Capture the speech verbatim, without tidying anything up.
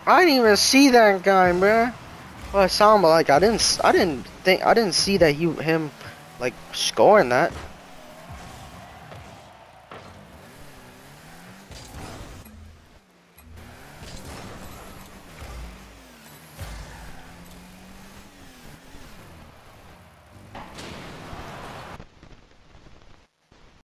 I didn't even see that guy, bruh. Well, I saw him, but like I didn't, I didn't think, I didn't see that he, him, like scoring that.